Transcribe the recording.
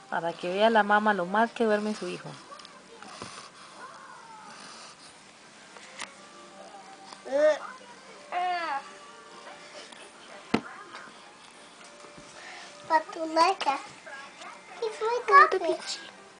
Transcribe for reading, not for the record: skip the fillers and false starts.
para que vea la mamá lo mal que duerme su hijo. Patuleka. Que foi, Capi?